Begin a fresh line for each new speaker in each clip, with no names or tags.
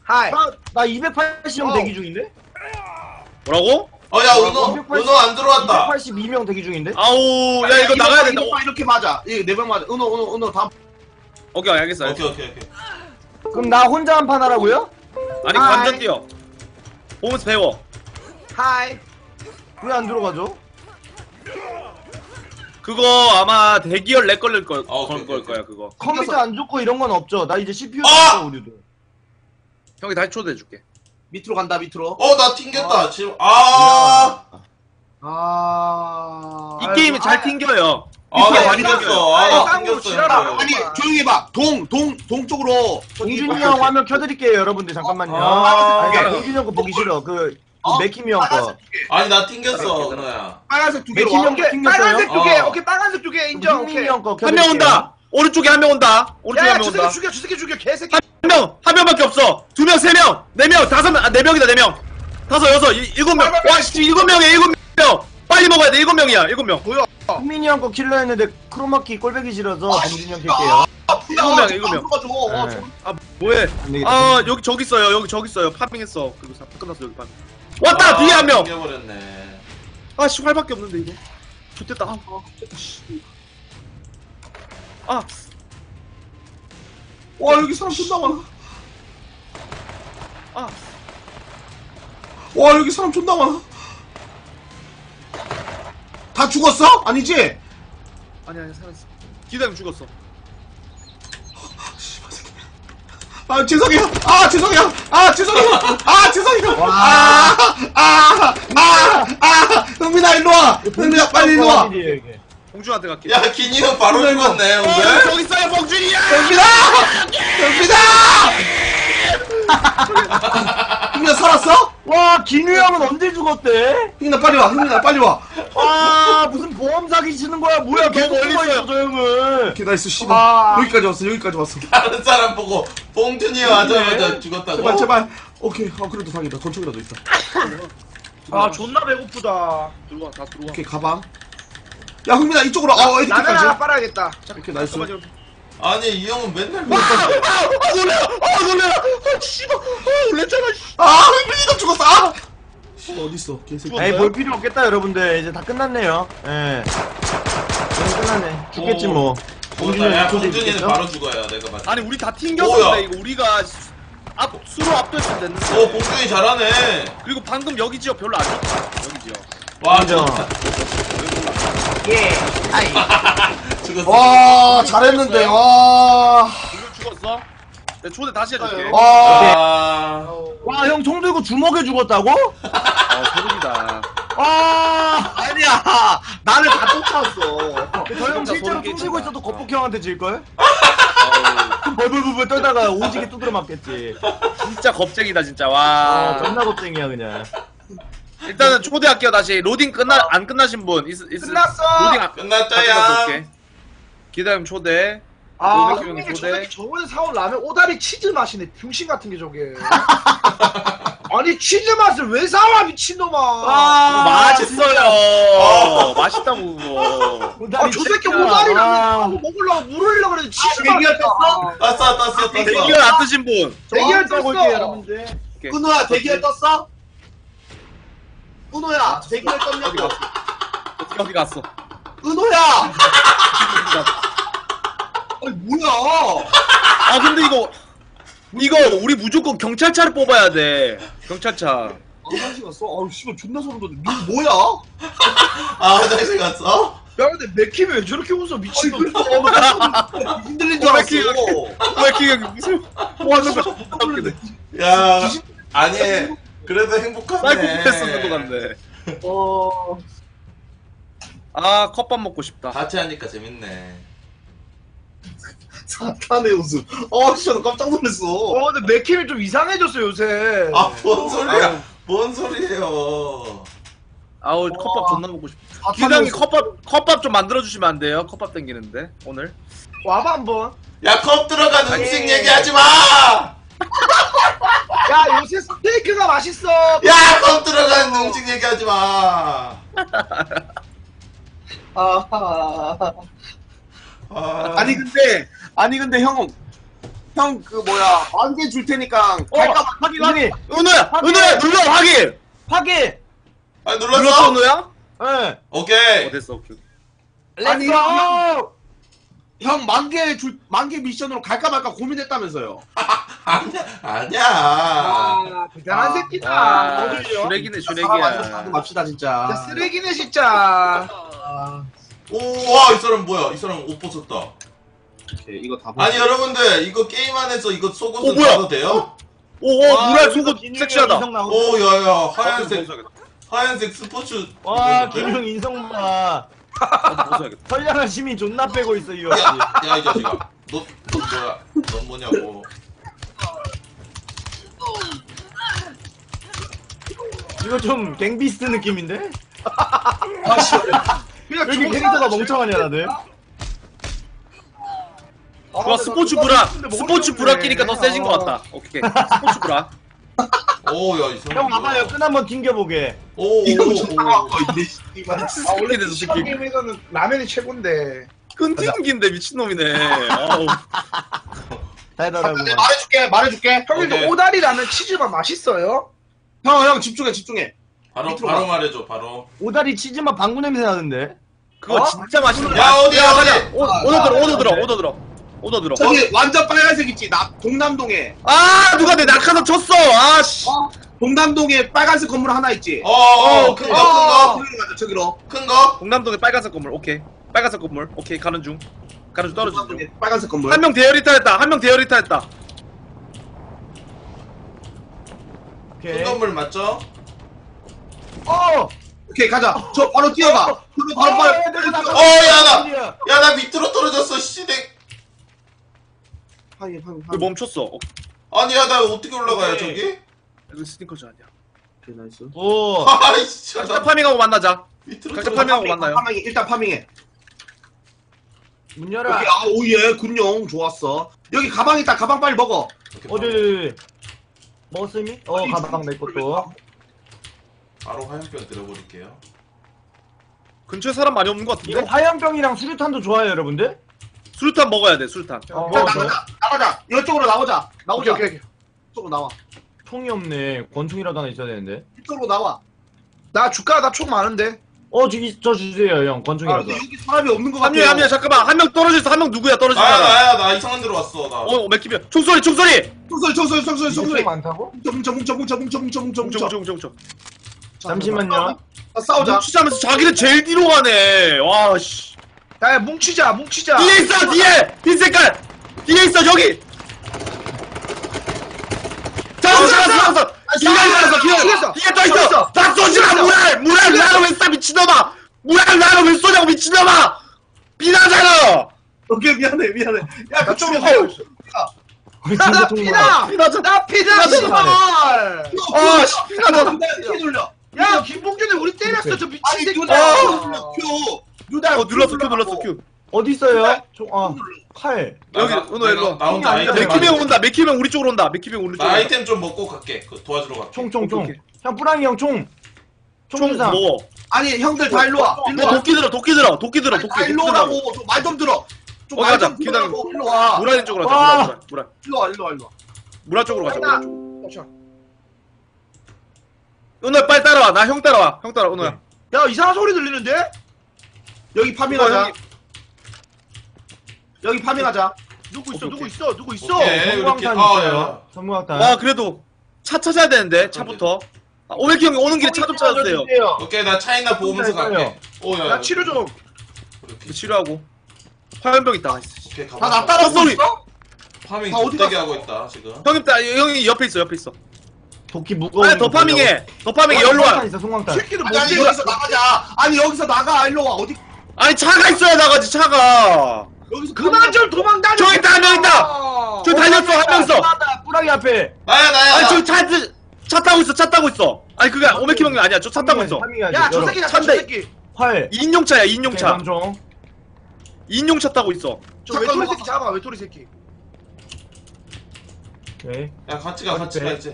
하이.
나 280명 대기 중인데?
뭐라고?
야, 은호 안 들어왔다.
282명 대기 중인데?
아우 야 이거 나가야 된다.
이렇게 맞아. 이 4명 맞아. 은호 다음.
오케이 알겠어.
오케이.
그럼 나 혼자 한 판 하라고요?
아니 관전 뛰어. 보면서 배워.
하이.
왜 안 들어가죠?
그거 아마 대기열 렉 걸릴 걸
오케이,
걸
오케이.
거야 그거.
컴퓨터 안 좋고 이런 건 없죠. 나 이제 CPU
아!
있어 우리도.
형이 다시 초대해 줄게.
밑으로 간다 밑으로.
나 튕겼다. 지금
이 게임이 잘 튕겨요.
나
많이
튕겼어.
아니,
나
쌍으로
튕겼어.
지랄아.
이거.
아니 조용히 해봐. 동쪽으로.
봉준이 형 화면 켜드릴게요 여러분들 잠깐만요.
아,
아니 나
알겠어.
봉준이 형 거 보기 싫어. 그
어?
맥힘이 형 거.
빨간색 두 개.
아니 나 튕겼어, 은호야.
빨간색 두 개로.
맥힘 형
오케이.
튕겼어요?
빨간색 두 개.
어.
오케이 빨간색 두 개 인정.
봉준이
오케이.
형 거
한
켜드릴게요.
명 온다. 오른쪽에 한 명 온다. 오른쪽에
야야
한 명
저
온다.
새끼 죽여 저 새끼 죽여 개새끼.
한 명밖에 없어. 2명, 3명, 4명, 5명, 4명이다 4명. 5, 6, 7명. 와, 씨, 7명이야 7명. 빨리 먹어야 돼 7명이야 7명.
뭐야?
흥민이 형 거 킬러 했는데 크로마키 꼴배기 싫어서 봉준이 형 킬게요.
일곱 명.
네.
아 뭐해?
안 되겠다.
아 여기 저기 있어요. 여기 저기 있어요. 파밍했어. 그리고 끝났어 여기 파밍. 왔다 뒤에 한 명.
튕겨버렸네.
아씨 활밖에 없는데 이거. 좋됐다. 아.
와 여기 사람 존나 많아.
아.
와 여기 사람 존나 많아. 다 죽었어? 아니지?
아니 살았어. 기다림 죽었어.
아 죄송해요. 죄송해요. 죄송해요. 흥민아 일로 와. 흥민아 빨리 일로 와.
봉준한테 갈게.
야, 기니는 바로 죽었네, 오늘.
저기 있어요 봉준이야.
흥민아 살았어?
와 김유 형은 언제 죽었대?
흥민아 빨리 와. 흥민아 빨리 와.
와 무슨 보험 사기 치는 거야 뭐야
너무
계속
멀리
숨어 있어
있어요.
저 형은.
오케이 나이스 씨발.
아.
여기까지 왔어.
다른 사람 보고 봉준이 와자마자 죽었다고?
제발. 오케이. 그래도 다행이다. 권총이라도 있다.
존나 배고프다.
들어와 다 들어와.
오케이 가방. 야 흥민아 이쪽으로.
라면 하나
이렇게까지.
빨아야겠다.
오케이 나이스.
아니, 이 형은 맨날
놀래라. 씨발. 놀랬잖아.
흥민이도 죽었어. 씨발 어딨어 개새끼.
에이 볼 필요 없겠다 여러분들 이제 다 끝났네요. 예. 이제 끝났네. 죽겠지 뭐.
야,
초대
봉준이는
있겠죠?
바로 죽어요, 내가 봤을 때.
아니 우리 다
뭐야?
튕겼는데 이거 우리가 수로 압도했으면 됐는데.
봉준이 잘하네.
그리고 방금 여기 지역 별로 안 좋다. 여기 지역.
와,
인정.
좋다.
예. 아이.
죽었어.
와 잘했는데 와.
이거 죽었어? 내 초대 다시 해줄게.
아,
와 형 총 들고 주먹에 죽었다고?
소름이다.
아.
아니야 나를 다 쫓아왔어.
저 형
진짜
실제로
소름
총
끼친다.
들고 있어도 거북 형한테 질걸? 벌벌벌벌 떨다가 오지게 두드려 맞겠지.
진짜 겁쟁이다 진짜. 와.
존나 겁쟁이야 그냥.
일단은 초대할게요 다시. 로딩 안 끝나신 분
끝났어.
로딩 다
끝났다야.
올게. 기다림 초대.
아,
로딩
형님
초대.
저렇게 저번에 사온 라면 오다리 치즈 맛이네. 병신 같은 게 저게. 아니 치즈 맛을 왜 사와 미친놈아.
맛있어요. 맛있다고 그거.
저 새끼 오다리 라면 먹으려고 물 흘리려고 그랬는데 치즈
대기열
맛.
떴어.
대기열 안 뜨신 분.
대기열
떴어.
떴어.
여러분들.
은호야 대기열 떴어? 은호야 대기열 떴냐고.
어디 갔어?
은호야. 아니 뭐야?
아 근데 이거 우리 무조건 경찰차를 뽑아야 돼. 경찰차.
화장실 갔어? 아우 씨발 존나 소름 돋네. 너 뭐야?
화장실 갔어?
야 근데 맥힘이 왜 저렇게 웃어 미친놈.
흔들린 줄 알았어.
왜 이렇게 무슨
와 진짜 못 놀랐네.
야, 아니, 그래도 행복하네.
사이코패스 쓰는 거 같네. 아 컵밥 먹고 싶다.
같이 하니까 재밌네.
사탄의 웃음. 진짜 나 깜짝 놀랐어.
근데 맥힘이 좀 이상해졌어 요새.
뭔 소리야? 뭔 소리예요?
아우 컵밥 존나 먹고 싶다. 기당이 컵밥 좀 만들어 주시면 안 돼요? 컵밥 땡기는데 오늘.
와봐 한번.
야, 컵 들어간 음식
예.
얘기하지 마!
야 요새 스테이크가 맛있어.
야, 컵 들어간 음식 얘기하지 마!
아니 근데 형
형 그 뭐야 만개 줄 테니까 갈까
확인 확인.
은호야 눌러 확인.
확인.
아
눌렀어
눌렀어?
은호야?
예.
오케이.
됐어 오케이.
아니,
렛츠고.
형 만개 미션으로 갈까 말까 고민했다면서요.
아니야.
아, 대단한 새끼다.
아,
슈렉이네
사람 아니고
슈렉이야.
사고 맙시다 진짜.
진짜 쓰레기네 진짜.
오와 이 사람 뭐야? 이 사람 옷 벗었다.
오케이 이거 다
아니 여러분들 이거 게임 안에서 이거 속옷은
뭐야?
가도 돼요?
오오 무랄 속옷 섹시하다.
오 야야 하얀색
벗어야겠다.
하얀색 스포츠.
와
입었는데?
김용 인성 봐.
벗어야겠다.
선량한 시민 존나 빼고 있어 이 역시.
야 이 자식아. 너 뭐야? 넌 뭐냐고.
이거 좀 갱비스트 느낌인데?
아씨. 그냥
왜 이렇게 캐릭터가 멍청하냐 다들?
좋아 스포츠 브라 끼니까 더 세진 것 같다. 오케이 스포츠 브라.
오야 이 사람.
형 와봐요 끈 한번 튕겨보게.
이거 좀
오오오.
나왔고 있네. 이거
아 원래
새끼 됐어,
PC방
새끼.
게임에서는 라면이 최고인데.
끈팅기인데 미친놈이네. 아우.
달달하구만.
말해줄게.
형님도
오케이.
오다리 라면 치즈가 맛있어요?
형 집중해.
바로
밑으로
바로
가.
말해줘 바로.
오다리 치즈맛 방구 냄새 나는데?
그거 진짜 맛있는
야 어디야 어디?
오더 들어.
저기 완전 빨간색 있지. 나 동남동에.
아 누가 내 낙하산 쳤어. 아씨.
동남동에 빨간색 건물 하나 있지.
큰 거, 큰 거,
저기로 가자. 저기로.
큰 거.
동남동에 빨간색 건물. 오케이. 빨간색 건물. 오케이 가는 중. 떨어지는 중.
동남동에 빨간색 건물.
한 명 대열이탈했다. 한 명 대열이탈했다.
오케이.
큰 건물 맞죠?
오케이 가자. 저 바로 뛰어가. 바로
야 나 밑으로 떨어졌어 씨댁.
왜 멈췄어?
아니 야나 어떻게 올라가요 저기?
이거 스니커즈 아니야.
오케이 나이스.
오.
아이씨
각자
나
파밍하고 만나자.
밑으로
각자
떨어졌어.
파밍하고 만나요.
일단 파밍해.
문 열어.
오케이 오예 군용 좋았어. 여기 가방 있다. 가방 빨리 먹어.
어디? 먹었으니? 가방 내 것도.
바로 화염병 들어버릴게요.
근처에 사람 많이 없는 것
이거
같은데?
화염병이랑 수류탄도 좋아요 여러분들?
수류탄 먹어야 돼. 수류탄.
자
먹었어요?
나가자. 이쪽으로 나오자.
오케이.
이쪽으로 나와.
총이 없네. 권총이라도 하나 있어야 되는데.
이쪽으로 나와.
나 줄까? 나 총 많은데.
저 주세요 형. 권총이라도.
근데 여기 사람이 없는 것 같아.
합류 잠깐만. 한 명 떨어져 있어. 한 명 누구야? 떨어진
나야
사람.
나야 나 이상한 데로 왔어 나.
맥히면 총소리.
총소리.
이게 총 많다고?
뭉쳐.
잠시만요.
싸우자.
뭉치자면서 자기는 제일 뒤로 가네. 와 씨.
야 뭉치자.
뒤에 있어. 뒤에. 흰 색깔. 뒤에 있어. 여기. 잡았어.
죽였어.
뒤에 떠 있어. 다 쏘지 마. 무랄 나를 왜 쏴 미친놈아. 무랄 나를 왜 쏘냐고 미친놈아. 비나잖아.
오케이 미안해. 야
나
그쪽으로
총
가요.
진짜 총 많아.
나 피다 씨발.
아 씨. 비나잖아.
키 눌려.
야 김봉준이 우리 때렸어 저 미친
아니
새끼.
큐. 누다.
눌렀어. 큐.
어디 있어요? 칼.
여기 은호 일로 와.
나 혼자
아니,
아이템
맥키명
많이-
온다. 맥키명 우리 쪽으로 온다. 맥키명 우리
나
쪽으로.
아이템 좀 먹고 갈게. 도와주러 갈게.
총.
오케이.
형 뿌랑이 형 총. 총 주상.
먹어.
아니 형들 다 일로 와.
너 도끼 들어.
다 일로 오라고. 말 좀 들어.
어, 가자.
좀말좀 들으라고. 일로 와.
무랄 쪽으로
와.
가자. 무랄.
일로 와.
무랄 쪽으로 가자.
간다.
무랄 쪽. 은호야 빨리 따라와. 나 형 따라와. 은호야.
야 이상한 소리 들리는데?
여기 파밍하자.
형이-
여기 파밍하자.
누구 있어?
오케이.
누구 있어?
오케이. 이렇게
선무광탄
야.
있어요. 선무광탄.
와 그래도 차 찾아야 되는데 차부터. 오백기 형이 오는 길에 차 좀 찾아주세요.
오케이 나 차이나 보면서 갈게. 오야.
나 치료 좀.
치료하고. 화염병 있다.
오케이
다
가봐.
나 따라오고
헛소리.
있어?
파밍
다 어디
못되게
갔어?
하고 있다 지금.
형이 옆에 있어.
도끼 무거운.
더 파밍해. 열로 와.
있어 송광탄.
새끼들
아니
뭔데?
여기서 나가자. 아니 여기서 나가. 일로 와. 어디?
아니 차가 있어야 나가지 차가.
여기서
그만 좀 도망다녀.
저기 있다, 한 명 있다! 저기 달렸어 한 명 있어.
뿌랑이 앞에.
나야.
아니 저기 차 타고 있어. 아니 그게 오백기 형이 아니야. 저 차 타고 있어.
야 저 새끼 저
찬데.
새끼.
활.
2인용차야 2인용차.
관종.
2인용차 타고 있어.
저 외톨이 새끼 잡아 외톨이 새끼.
오케이.
야 같이 가 이제.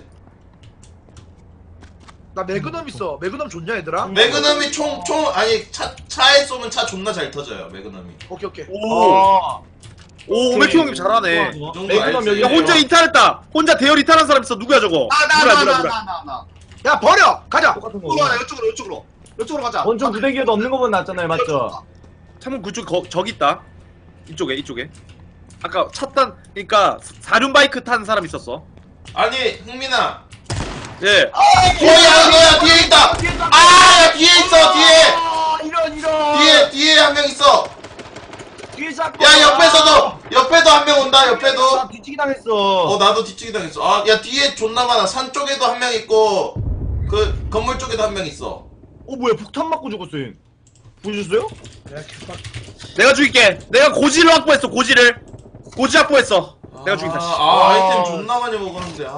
나 매그넘 있어. 매그넘 좋냐 얘들아?
매그넘이 총 아니 차에 쏘면 차 존나 잘 터져요 매그넘이.
오케이.
오. 오 오메키 형님 잘하네.
이 정도
매그넘
알지.
여기
야 혼자 이탈했다. 혼자 대열 이탈한 사람 있어. 누구야 저거?
나.
야 버려 가자.
똑같은 거.
이쪽으로 가자, 이쪽으로 가자.
권총 부대기에도 없는 거보다 낫잖아요, 맞죠?
참고 그쪽 저기 있다. 이쪽에. 아까 그러니까 사륜 바이크 탄 사람 있었어.
아니 흥민아.
예.
너야 뒤에 있다. 아 뒤에 있어 뒤에.
아, 이런.
뒤에 한 명 있어.
뒤에 샷건.
야 옆에도 한 명 온다. 옆에도.
나 뒤치기 당했어.
나도 뒤치기 당했어. 아 야 뒤에 존나 많아. 산 쪽에도 한 명 있고 그 건물 쪽에도 한 명 있어.
뭐야, 폭탄 맞고 죽었어, 얘. 보셨어요?
내가 죽일게. 내가 고지를 확보했어. 고지 확보했어. 내가 죽인다. 씨.
아이템 존나 많이 먹었는데.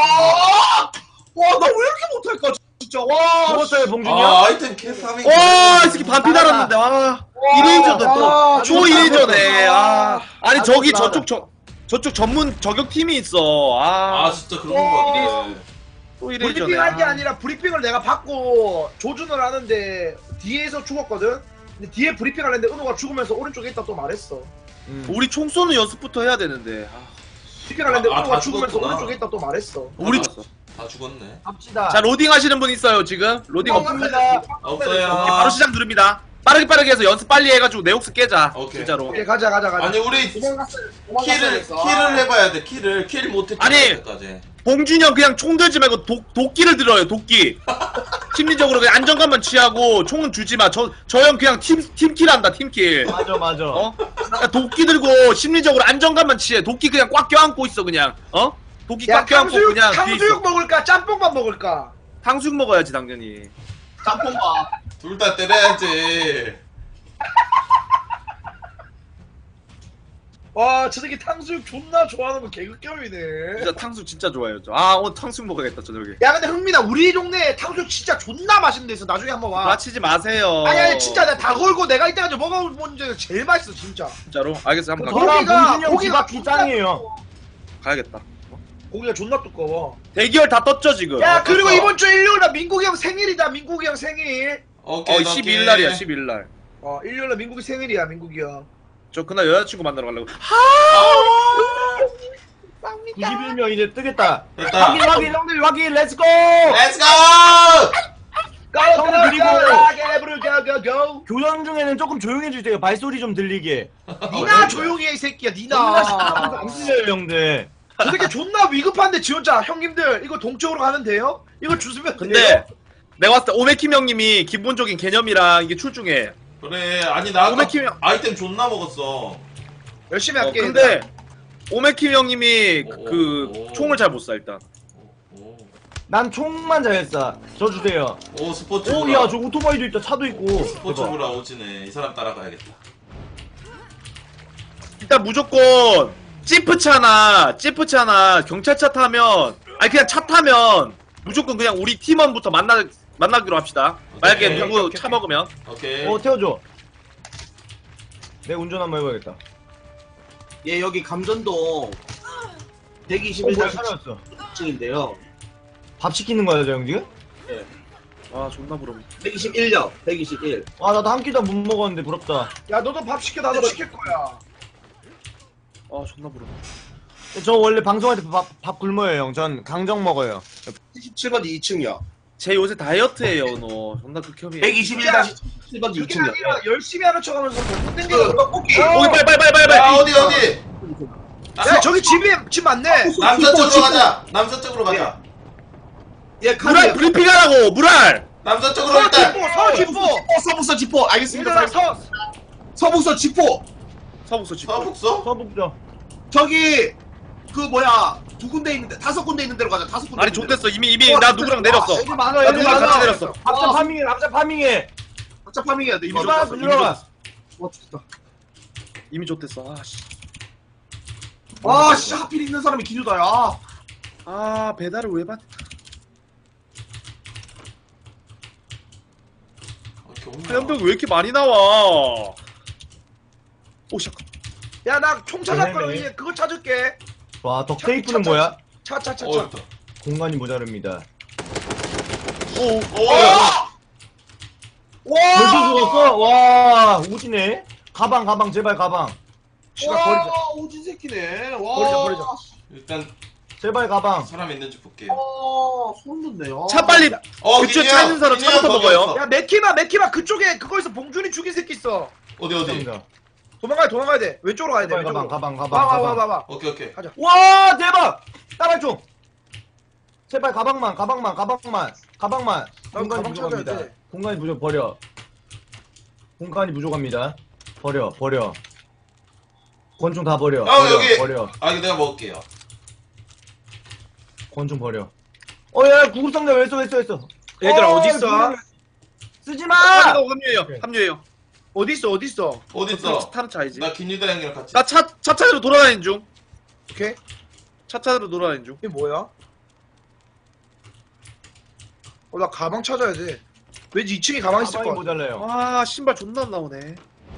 와, 나 왜 이렇게 못할까, 진짜. 와.
죽었어요, 봉준이 형.
아이템 캐파밍.
와, 이 새끼 반피 달았는데. 와. 1인조다 또. 초 1인조네. 아니 저기 저쪽 전문 저격팀이 있어.
아 진짜 그런 거 같아.
또
브리핑
1인조네.
할 게 아니라 브리핑을 내가 받고 조준을 하는데 뒤에서 죽었거든. 근데 뒤에 브리핑 하는데 은호가 죽으면서 오른쪽에 있다 또 말했어.
우리 총 쏘는 연습부터 해야 되는데.
브리핑 하는데
아,
은호가
다
죽으면서
죽었구나.
오른쪽에 있다 또 말했어.
우리
다 죽었네.
갑시다.
자 로딩 하시는 분 있어요 지금? 로딩 없습니다.
없어요.
바로 시작 누릅니다. 빠르게 해서 연습 빨리 해가지고 네옥스 깨자.
오케이.
진짜로.
오케이 가자.
아니 우리 킬을 해봐야 돼. 킬 못했잖아.
아니.
여기까지.
봉준이 형 그냥 총 들지 말고 도끼를 들어요. 도끼. 심리적으로 그냥 안정감만 취하고 총은 주지 마. 저 형 그냥 팀킬 한다. 팀킬.
맞아.
어? 그러니까 도끼 들고 심리적으로 안정감만 취해. 도끼 그냥 꽉 껴안고 있어 그냥. 어? 도끼
야
꽉 껴안고 그냥 뒤에
탕수육
있어.
먹을까 짬뽕밥 먹을까?
탕수육 먹어야지 당연히.
짬뽕밥.
둘 다 때려야지.
와 저 새끼 탕수육 존나 좋아하는 거 개극혐이네.
진짜 탕수육 진짜 좋아해요. 아 오늘 탕수육 먹어야겠다 저녁에.
야 근데 흥민아 우리 동네에 탕수육 진짜 존나 맛있는 데 있어. 나중에 한번 와.
마치지 마세요.
아니 진짜 내가 다 걸고 내가 이때까지 먹어본 중에 제일 맛있어 진짜.
진짜로? 알겠어 한번
그
갈게.
저랑 봉준이 형
고기가
집 앞이 짱이에요.
가야겠다.
고기가 존나 두꺼워.
대기열 다 떴죠 지금?
야 그리고
떴어.
이번 주 일요일날 민국이 형 생일이다. 민국이 형 생일.
오케이.
12일 날이야 12일 날.
일요일날 민국이 생일이야. 민국이 형.
저 그날 여자친구 만나러 가려고.
91명 이제 뜨겠다.
됐다.
확인, 형들 확인, 렛츠고!
렛츠고!
고!
교전 중에는 조금 조용해 주세요. 발소리 좀 들리게.
니나 조용히 해 이 새끼야. 니나.
안 들려요, 형들.
저 새끼 존나 위급한데 지 혼자 형님들 이거 동쪽으로 가면 돼요? 이거 주시면 돼요?
근데 내가 봤을 때 오메킴 형님이 기본적인 개념이랑 이게 출중해.
그래 아니 나 아까
오메킴 형.
아이템 존나 먹었어.
열심히 할게.
근데 오메킴 형님이
오.
총을 잘 못 쏴 일단.
난 총만 잘했어. 저 주세요.
오 스포츠
오, 야, 저 오토바이도 있다. 차도 있고.
스포츠
대박.
브라 오지네. 이 사람 따라가야겠다.
일단 무조건 찌프차나 경찰차 타면 아니 그냥 차 타면 무조건 그냥 우리 팀원부터 만나기로 합시다. 만약에
오케이.
누구 차 먹으면.
오케이.
태워줘. 내 운전 한번 해봐야겠다.
예, 여기 감전동
뭐야,
121달
찾아왔어.
층인데요.
밥 시키는 거야, 저 형 지금?
아 존나 부럽네.
121역, 121.
아, 나도 한 끼도 못 먹었는데 부럽다.
야 너도 밥 시켜 나도 시킬 거야.
아 존나 부럽네.
저 원래 방송할 때 밥 굶어요, 형. 전 강정 먹어요.
77번 2층이요.
제 요새 다이어트예요, 너. 존나 극혐이에요.
121-7번
그게
2층이요.
아니라 열심히 하는 척하면서 못 땡겨.
뽑기.
거기 빨리.
야 어디?
야 저기 집 맞네.
남서 쪽으로 가자. 남서 쪽으로 가자.
예,
무랄
카드.
브리핑하라고 무랄.
남서 쪽으로 일단.
서지포.
서북서 지포. 알겠습니다.
얘들아
서북서 지포.
서북서 집.
서북서?
서북죠.
저기 그 뭐야 두 군데 있는데 5군데 있는 데로 가자. 5군데.
아니 좋댔어. 이미 나 누구랑 내렸어.
여기 많아,
나
여기
누구랑
많아.
같이 내렸어.
각자 파밍해, 각자 파밍해.
각자 파밍해야 돼. 이거.
이리 와,
줬어,
이리 와.
좋다.
이미 좋댔어. 아 씨.
아, 씨 하필 있는 사람이 기누다. 야.
아 배달을 왜 받? 화염병 왜 이렇게 많이 나와? 오 씨.
야나 총 찾았거든. 이제 그거 찾을게.
와, 덕테이프는 뭐야?
차차차차.
됐다.
공간이 모자릅니다.
오.
벌써 죽었어? 와, 오지네. 가방, 제발 가방.
씨발 버리자.
오진 새끼네. 와.
버리자.
일단
제발 가방.
사람 있는지 볼게요.
소름 돋네요.
차 빨리 그쪽
기니야,
차 있는 사람
기니야,
차부터
거기
먹어요.
없어.
야 맥키마 그쪽에 그거에서 봉준이 죽인 새끼 있어.
어디
감사합니다.
도망가야 돼. 왼쪽으로 가야 돼.
제발
왼쪽으로.
가방.
와봐.
오케이 오케이.
와 대박! 따발총. 제발 가방만.
나
공간이
가방 찾아야
부족합니다.
돼.
공간이 버려. 공간이 부족합니다. 버려. 권총 다 버려.
여기.
버려.
아 이거 내가 먹을게요.
권총 버려. 야 구급상자 왜 써?
얘들아 어딨어?
쓰지 마.
합류해요.
어딨어?
어디 있어?
타는 차 아니지?
나 김유다 형이랑 같이.
나 차 차로 돌아다니는 중.
오케이.
차 차로 돌아다니는 중.
이게 뭐야? 나 가방 찾아야 돼. 왠지 2층에 가방 있을
가방이
것 같아.
모자라요.
아 신발 존나 안 나오네.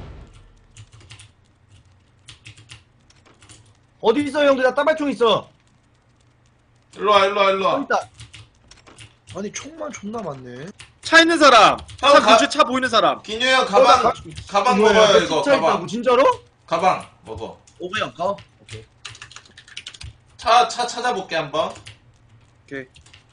어디 있어 형들? 나 따발총 있어.
일로 와.
있다.
아니 총만 존나 많네.
차 있는 사람.
형,
차
가-
근처에 차 보이는 사람.
기뉴 형
나
가방
뭐야,
먹어요
내
이거
차 있다고
가방.
진짜로?
가방 먹어.
오브형 거.
차 찾아볼게 한번.
오케이.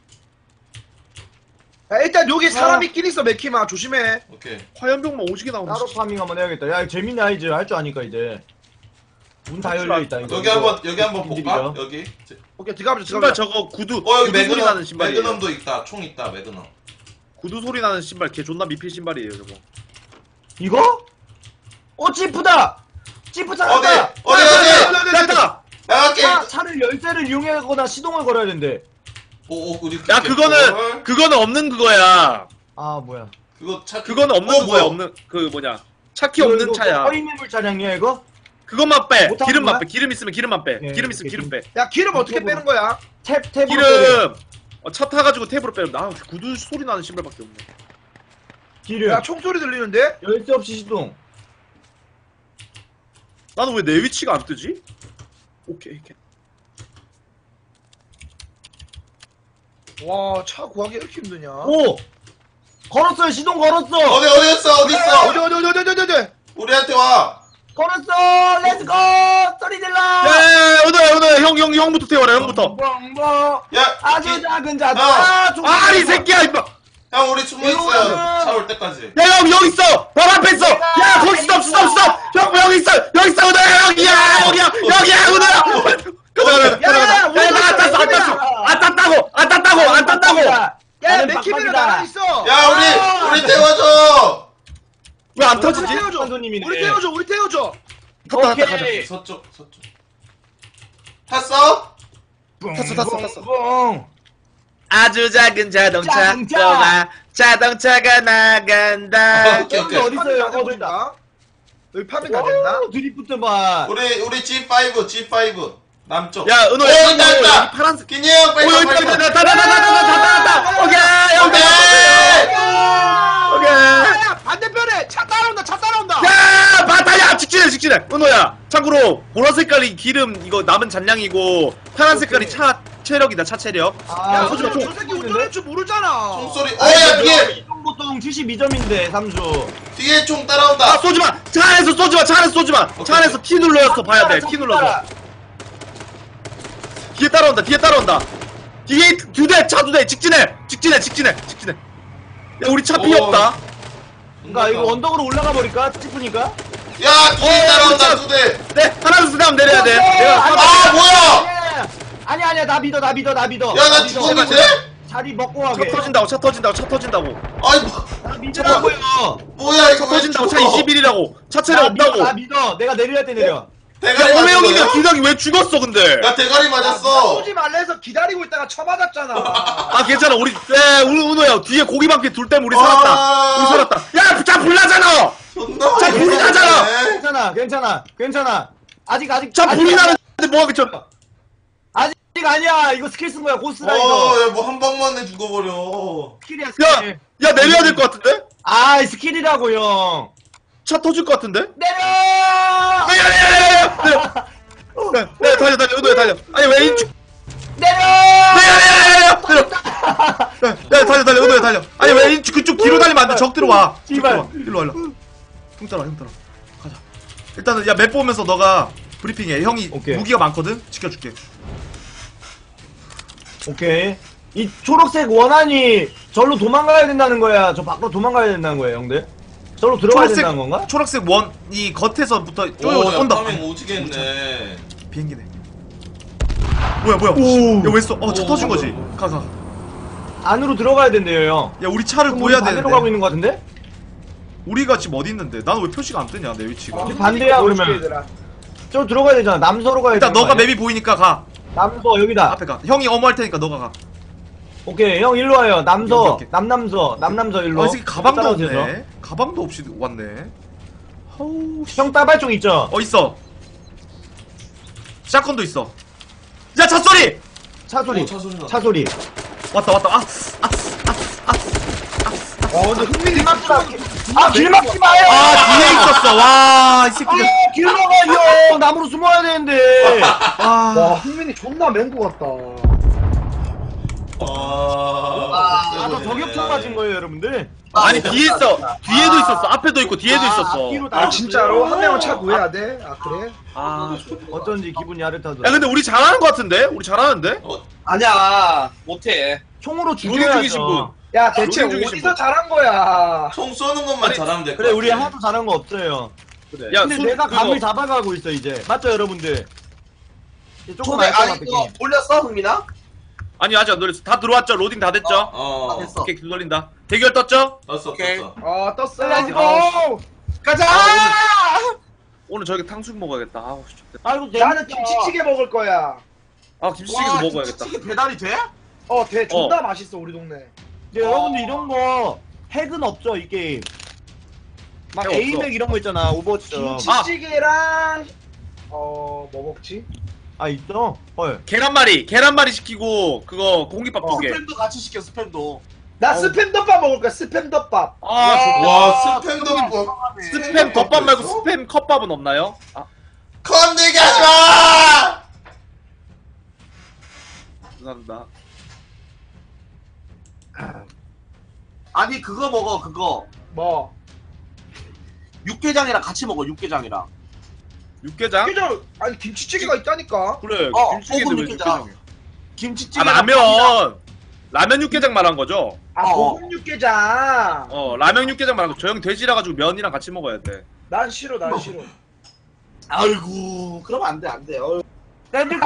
야, 일단 여기 사람 있긴 있어 맥키마 조심해.
오케이.
화염병만 오지게 나오네.
따로 파밍 한번 해야겠다. 야 재밌네 아이즈 할 줄 아니까 이제. 문 다 열려 있다.
여기 한번 볼까? 여기.
오케이 들어가보자.
신발 저거 구두
여기
구두 소리 나는 신발이에요.
매그넘도 있다. 총 있다. 매그넘.
구두 소리 나는 신발 걔 존나 미필 신발이에요 저거.
이거? 찌프다. 찌프
어디?
찾았다.
어디?
됐다.
나갈게.
차를 열쇠를 이용하거나 시동을 걸어야 된대.
우리
야 그거는 없는 그거야.
아 뭐야?
그거 차
그거는 없는 그거야.
뭐야?
없는 그 뭐냐 차키 없는 차야.
허위매물 차량이야 이거?
그것만 빼.
못하는
기름만
거야?
빼. 기름 있으면 기름만 빼.
예,
기름 있으면 기름 빼.
야 기름 어떻게 빼는 거야?
탭으로
기름. 차 타가지고 탭으로 빼면 나 구두 소리 나는 신발밖에 없네.
기름.
야 총소리 들리는데?
열쇠 없이 시동.
나는 왜 내 위치가 안 뜨지? 오케이.
와 차 구하기 이렇게 힘드냐?
오. 걸었어요. 시동 걸었어.
어디였어? 어디 있어?
어디?
우리한테 와.
걸었어. 렛츠고. 소리 질러.
야, 오늘 형부터 태워라. 형부터.
뻥뻥.
야,
아주 작은 자동.
아, 이 새끼야, 임마.
형 우리 숨어 있어요. 차 올 때까지.
야, 형 여기 있어. 바로 앞에 있어. 야, 거기 스톱. 형 여기 있어. 오늘야, 여기야, 오늘야. 안 땄다고.
야 맥키미는 나랑 있어.
야, 우리 태워줘.
왜 안
우리
터지지?
태워줘.
손님이네.
우리 태워줘.
오케이.
서쪽. 탔어?
탔어.
뻥.
아주 작은 자동차. 자동차가 나간다.
오케이.
어디 있어요?
가져온다. 여기 파밍 다 됐나?
드리프트 봐.
우리 G5 남쪽.
야, 은호,
있다.
파란색.
기니 형 빨리 와, 빨리 와.
다. 오케이.
야 반대편에 차 따라온다.
야, 바타야, 직진해. 은호야. 참고로 보라 색깔이 기름 이거 남은 잔량이고 파란 색깔이 차 체력이다. 차 체력.
야
소주가
저 새끼 운전할 줄 모르잖아.
총소리. 야, 뒤에.
이동 보통 72점인데 3주.
뒤에 총 따라온다.
아, 쏘지 마. 차 안에서 쏘지 마. 차 안에서 T 눌러서 봐야 돼. T 눌러서. 뒤에 따라온다. 뒤에 차 두 대. 직진해. 야, 우리 차 피 없다.
그러니까 이거 언덕으로 올라가 버릴까? 찌푸니까?
야, 뒤에 따라온다 두 대.
네, 하나 둘 셋 하면 내려야 돼.
아, 뭐야?
아니야 나 믿어.
야, 나 죽었는데?
자리 먹고 가게.
차 터진다고.
아이, 뭐,
나 믿으라고요.
뭐야 이거
차
왜
터진다고. 차
죽어?
21이라고. 차 체력
나 믿어.
없다고.
나 믿어. 내가 내릴 때 내려.
대가리
야, 오메형이가
맞았어.
기상이 왜 죽었어, 근데?
야, 대가리 맞았어.
쏘지 말라 해서 기다리고 있다가 쳐맞았잖아.
아, 괜찮아. 우리, 은호야. 뒤에 고기방패 둘 때문에 우리
아.
살았다. 야, 차 불나잖아!
존나
자, 불이 나잖아.
괜찮아. 아직
차 불이 나는데 뭐하겠죠
아직 아니야. 이거 스킬 쓴 거야. 고스라이더.
야, 뭐 한 방만에 죽어버려.
스킬이야
야,
스킬.
야, 내려야 될 것 같은데?
아 스킬이라고 형.
차 터질 것 같은데?
내려.
네, 달려, 은호야, 달려. 아니, 왜 인축.
내려.
달려, 은호야, 달려. 아니, 왜 인축 그쪽 뒤로 달리면 안 돼. 적 들어와.
제발.
일로 와. 형 따라. 가자.
일단은 야 맵 보면서 너가 브리핑해. 형이
오케이.
무기가 많거든. 지켜줄게.
오케이. 이 초록색 원한이 절로 도망가야 된다는 거야? 저 밖으로 도망가야 된다는 거예요, 형들? 절로 들어가야 된다는 건가?
초록색 원이 겉에서부터
오,
온다.
파밍 오지겠네.
비행기네. 뭐야 뭐야?
오.
야 왜 써? 차
오,
터진
오,
거지.
오.
가.
안으로 들어가야 된대요, 형.
야 우리 차를
그럼
구해야
우리 반대로
되는데.
가고 있는 거 같은데?
우리가 지금 어디 있는데? 나는 왜 표시가 안 뜨냐 내 위치가.
우리 반대야, 그러면.
얘들아.
저 들어가야 되잖아. 남서로 가야
일단
되는
너가
거 아니야?
맵이 보이니까 가.
남서 여기다.
앞에 가. 형이 어머 할 테니까 너가 가.
오케이, 형 일로 와요. 남서,
오케이, 오케이.
남남서 일로.
이 새끼 가방도
따라오셔서.
없네. 가방도 없이 왔네. 허우 씨.
형 따발총 있죠?
있어. 샷건도 있어. 야 차 소리.
차 소리.
차 소리 나.
차 소리.
왔다.
근데 흥민이
길막지 마. 아, 길막지 마요.
뒤에 있었어. 와, 이 새끼들.
길 막아요. 나무로 숨어야 되는데.
와 흥민이 존나 맹구 같다.
저 저격총 맞은 거예요, 여러분들.
아니 뒤에 있어. 뒤에도 있었어. 앞에도 있고 뒤에도 있었어.
앞뒤로
아 진짜로 한 명은 차
고
구해야 돼? 아 그래?
어쩐지 기분이 야릇하더라.
야 근데 우리 잘하는 거 같은데? 우리 잘하는데?
아니야 못해.
총으로
로딩 중이신 분.
죽여야죠.
야 대체
로딩 중이신
어디서
분.
잘한 거야?
총 쏘는 것만 잘하면 될 것
그래,
같아.
우리 하나도 잘한 거 없어요.
그래. 야,
근데 내가 감을 잡아가고 있어, 이제. 맞죠, 여러분들? 이제 조금
초대
알것
아니
같아,
그거
게임.
올렸어 흥민아?
아니 아직 안 돌렸어. 다 들어왔죠? 로딩 다 됐죠?
어.
됐어.
오케이 길 돌린다. 대결 떴죠?
떴어
오케이.
떴어.
떴어.
렛츠고!
가자.
오늘 저기 탕수육 먹어야겠다. 아우 좋겠다.
아이고,
나는 김치찌개 먹을 거야.
아 김치찌개도 먹어야겠다.
김치찌개 배달이 돼?
돼 존나 맛있어 우리 동네.
근데 여러분들 이런 거 핵은 없죠, 이 게임. 막
핵 없어.
에이맥 이런 거 있잖아, 오버워치처럼.
김치찌개랑 뭐 먹지?
아, 있어? 헐.
계란말이 시키고 그거 공깃밥 두 개.
스팸도 같이 시켜 스팸도.
나 스팸 덮밥 먹을 거야. 스팸 덮밥.
아 좋다.
와 스팸도 뭐
스팸 덮밥 말고 스팸 컵밥은 없나요? 아
건들게 하지 마.
죄송합니다.
아니 그거 먹어 그거.
뭐?
육개장이랑 같이 먹어 육개장이랑.
육개장?
그죠? 아니 김치찌개가 있다니까.
그래. 김치찌개인데
고급
왜
육개장.
육개장이야?
김치찌개.
아 라면 육개장 말한 거죠?
고급 육개장.
라면 육개장 말한 거. 저 형 돼지라 가지고 면이랑 같이 먹어야 돼.
난 싫어. 난 싫어.
아이고 그러면 안돼 안돼.
샌드코!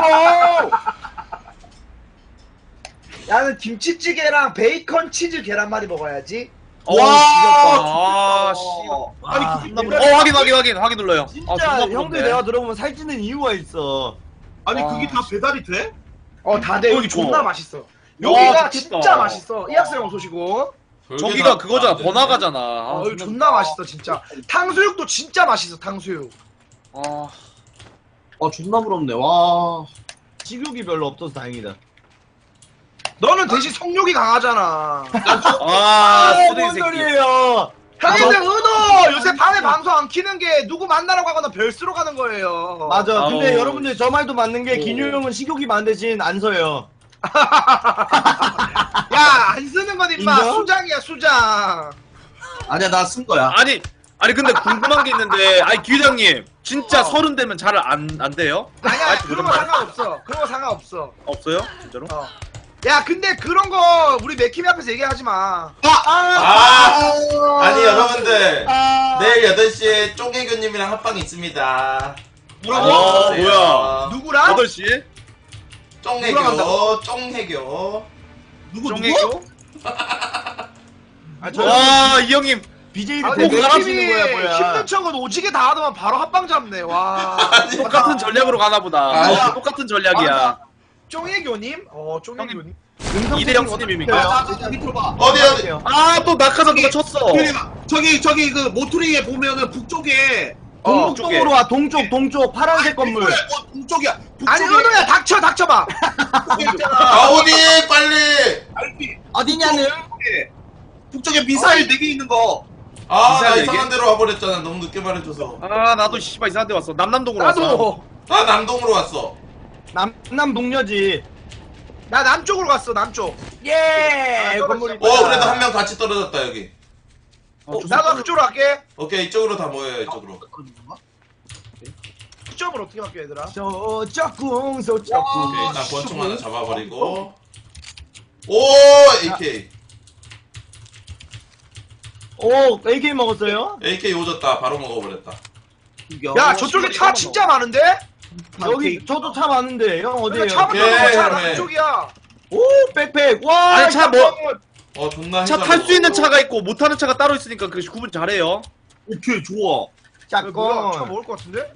나는 김치찌개랑 베이컨 치즈 계란말이 먹어야지.
와, 씨.
아니
와,
그게
확인 눌러요.
진짜
존나
형들
부럽네.
내가 들어보면 살찌는 이유가 있어.
아니
와.
그게 다 배달이 돼?
다 돼. 여기
좋아.
존나 맛있어.
와,
여기가
좋겠다.
진짜 맛있어. 이 학생 소시고.
저기가 그거잖아. 번화가잖아. 아,
여기 존나 맛있어 진짜. 탕수육도 진짜 맛있어. 탕수육.
아,
존나 부럽네 와.
식욕이 별로 없어서 다행이다.
너는 대신 성욕이 강하잖아.
쓰레기
뭔
새끼.
소리예요?
형님들 은호 요새 밤에 방송 안 키는 게 누구 만나러 가거나 별수로 가는 거예요.
맞아. 근데
아우.
여러분들 저 말도 맞는 게 기뉴 형은 식욕이 많은 대신 안 서요.
야 안 쓰는 건 임마
인정?
수장이야 수장.
아니야 나 쓴 거야.
아니 근데 궁금한 게 있는데, 기회장님 진짜 30 되면 잘 안 돼요?
아니야
아직
그런 거 상관없어. 그런 거 상관없어.
없어요? 진짜로?
야 근데 그런 거 우리 맥킴이 앞에서 얘기하지 마.
아니 여러분들
아.
내일 8시에 쫑애교님이랑 합방 있습니다.
뭐야?
누구랑?
8시?
쫑애교 쫑애교.
누구
정혜교?
아, 저
와, 이 형님.
BJ를
아,
꼭
근데
갈아치는
맥킴이
거야, 뭐야.
힘든 척은 오지게 다 하더만 바로 합방 잡네. 와.
똑같은 전략으로 가나 보다.
아.
똑같은 전략이야.
쫑애교님? 쫑애교님.
이대영 스님입니까?
나 저기 밑으로 봐.
어디
또 낙하산 누가 쳤어.
저기 그 모퉁이에 보면은 북쪽에
동쪽으로 와, 동쪽, 파란색 건물.
동쪽이야.
아니 은호야 닥쳐봐.
북쪽에 있잖아.
아 어디 빨리.
알피.
어디냐는?
북쪽에 미사일 4개 있는 거.
아 나
이상하게
이상한 데로 와버렸잖아. 너무 늦게 말해줘서.
나도 씨발 이상한 데 왔어. 남남동으로 왔어.
나도.
나 남동으로 왔어.
남남 동료지.
나 남쪽으로 갔어 남쪽.
예!
아,
건물이.
그래도 한 명 같이 떨어졌다 여기.
나도 그쪽으로 갈게.
오케이 이쪽으로 다 모여요 이쪽으로.
시점을 어떻게 바뀌어 얘들아?
소짝꿍 소짝꿍.
오케이, 일단 권총 하나 잡아버리고. 오 AK.
오 AK 먹었어요?
AK 오졌다. 바로 먹어버렸다.
야 저쪽에 차 진짜 많은데?
여기 저도 차 많은데 형 어디에요?
차 많은
예,
차
예.
남쪽이야.
오 백팩 와.
아니, 차 뭐-
존나
차 탈 수 있는 차가 있고 못 타는 차가 따로 있으니까 그 구분 잘해요.
오케이 좋아.
뭐야? 차
짝꿍.
먹을 것 같은데?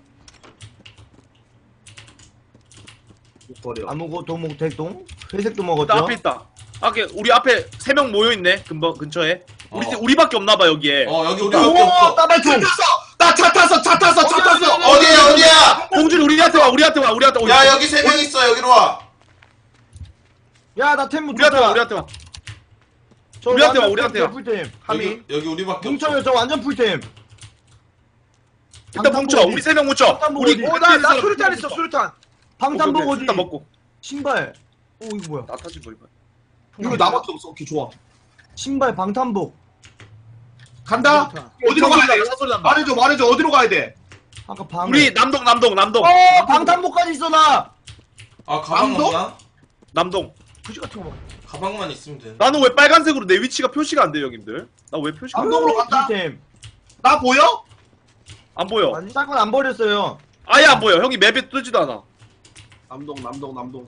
못 버려.
아무것도 못했동. 회색도
나
먹었죠.
앞에 있다. 아까 우리 앞에 3명 모여 있네. 근처에.
어.
우리밖에 없나 봐 여기에.
여기 우리밖에
오
없어.
따발총.
나 차 탔어.
어디야 어디야?
봉준 우리한테 와. 우리한테 와.
야 여기 3명 있어. 여기로 와.
야나 템
우리한테 와.
묻혔다.
우리한테 와.
저
우리한테 와,
완전
우리한테 와.
풀템.
여기 우리밖에
뭉쳐요
없어.
저 완전 풀템.
일단 뭉쳐. 우리 3명 뭉쳐.
방탄복
우리
어디?
나 수류탄 있어 수류탄.
방탄복 어디?
일단 먹고.
신발. 오 이거 뭐야?
나 타지 뭐 이거.
이거 나밖에 없어. 오케이 좋아.
신발 방탄복.
간다. 어디로 가야 돼? 말해줘. 어디로 가야 돼?
아까 방.
우리 남동.
방탄복까지 있어 나.
아 가방
남도?
없나?
남동.
그지 같은 거 먹어.
가방만 있으면 되는.
나는 왜 빨간색으로 내 위치가 표시가 안 돼요, 형님들? 나 왜 표시가 안,
남동으로 간다.
풀템.
나 보여?
안 보여?
짝꿍 안 버렸어요.
아예 안 보여. 형이 맵에 뜨지도 않아.
남동.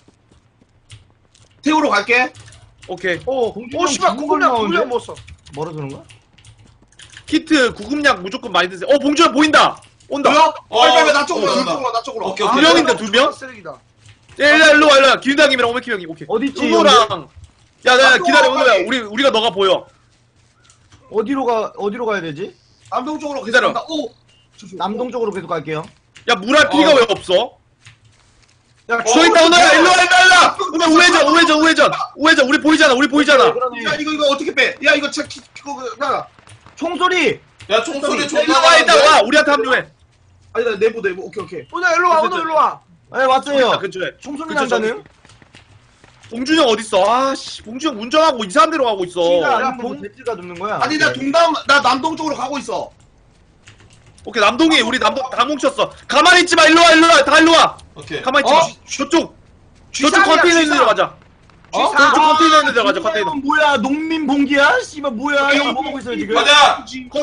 태우러 갈게.
오케이.
공주형
씨발
죽은
구급량
거
구급량
나오는데?
먹었어.
뭐라 그런가?
키트, 구급약 무조건 많이 드세요. 봉준아 보인다. 온다.
뭐야? 빨리 나 쪽으로.
온다.
나 쪽으로.
오케이,
두
오케이.
명인데, 두 명?
쓰레기다.
야, 일로 와. 기훈이 형님이랑 오메키 형님. 오케이.
어딨지?
은호랑. 야,
아,
기다려,
또,
은호야.
빨리.
우리가 너가 보여.
어디로 가야 되지?
남동 쪽으로
기다려.
간다. 오.
남동 쪽으로 계속 갈게요.
야, 물할 피가 왜 없어?
야
저 있다, 은호야. 일로 와. 은호 우회전. 우리 보이잖아.
그러네.
야 이거 어떻게 빼? 야 이거 야.
총소리.
야 총소리
일로
존나
와, 일단
나는데?
와. 우리한테 합류해.
아니다 내부. 오케이.
오늘 일로 와 오늘 일로 와.
네 왔어요.
근처에.
총소리
그쵸,
난다는?
봉준이 형 어딨어? 아씨, 봉준이 형 운전하고 이상한 데로 가고 있어.
지가
야,
아니면 뭐 대지가 눕는 거야.
아니 나 남동 쪽으로 가고 있어.
오케이, 남동이 우리 남동 다 뭉쳤어. 가만히 있지 마. 일로 와. 다 일로 와.
오케이.
가만히 있지 마. 저쪽 컨테이너 있는 데로 가자. 저쪽 컨테이너 있는 데로 가자. 컨테이너.
뭐야 농민 봉기야? 씨발 뭐야? 형 뭐 먹고 있어요 지금?
가자.